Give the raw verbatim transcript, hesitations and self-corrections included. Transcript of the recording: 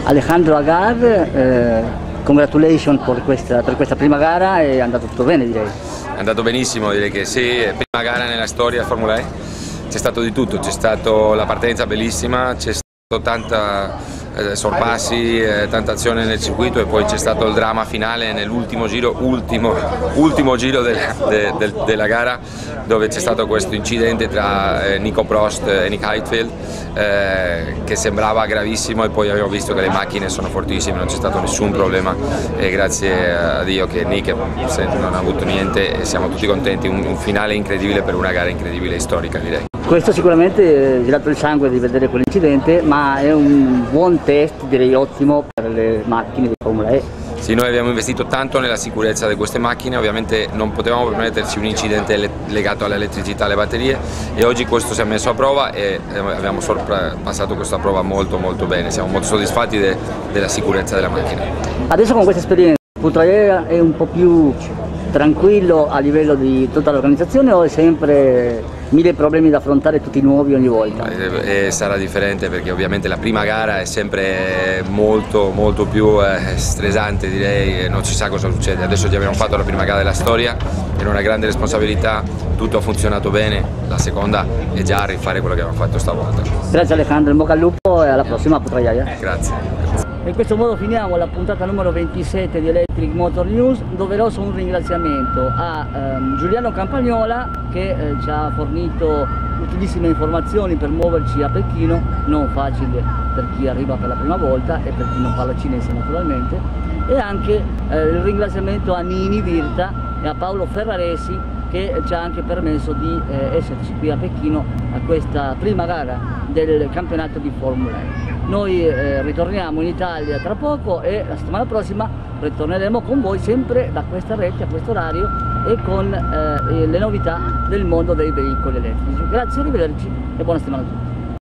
Alejandro Agar, eh, congratulations per questa, per questa prima gara, è andato tutto bene direi. È andato benissimo, direi che sì, prima gara nella storia Formula E, c'è stato di tutto, c'è stata la partenza bellissima, c'è stato tanta eh, sorpassi, eh, tanta azione nel circuito e poi c'è stato il dramma finale nell'ultimo giro, ultimo, ultimo giro del, de, del, della gara, dove c'è stato questo incidente tra eh, Nico Prost e Nick Heidfeld eh, che sembrava gravissimo, e poi abbiamo visto che le macchine sono fortissime, non c'è stato nessun problema e grazie a Dio che Nick non ha avuto niente e siamo tutti contenti, un, un finale incredibile per una gara incredibile e storica direi. Questo sicuramente è girato il sangue di vedere quell'incidente, ma è un buon test, direi ottimo, per le macchine di Formula E. Sì, noi abbiamo investito tanto nella sicurezza di queste macchine, ovviamente non potevamo permetterci un incidente legato all'elettricità, alle batterie, e oggi questo si è messo a prova e abbiamo passato questa prova molto molto bene, siamo molto soddisfatti de della sicurezza della macchina. Adesso con questa esperienza Putrajaya è un po' più tranquillo a livello di tutta l'organizzazione, o è sempre mille problemi da affrontare tutti nuovi ogni volta? E sarà differente perché ovviamente la prima gara è sempre molto molto più eh, stressante direi, e non si sa cosa succede. Adesso già abbiamo fatto la prima gara della storia, era una grande responsabilità, tutto ha funzionato bene, la seconda è già rifare quello che abbiamo fatto stavolta. Grazie Alejandro, in bocca al lupo e alla prossima Putrajaya. Grazie. In questo modo finiamo la puntata numero ventisette di Electric Motor News. Doveroso un ringraziamento a ehm, Giuliano Campagnola che eh, ci ha fornito utilissime informazioni per muoverci a Pechino, non facile per chi arriva per la prima volta e per chi non parla cinese naturalmente, e anche eh, il ringraziamento a Nini Virta e a Paolo Ferraresi che ci ha anche permesso di eh, esserci qui a Pechino a questa prima gara del campionato di Formula E. Noi eh, ritorniamo in Italia tra poco e la settimana prossima ritorneremo con voi sempre da questa rete, a questo orario, e con eh, le novità del mondo dei veicoli elettrici. Grazie, arrivederci e buona settimana a tutti.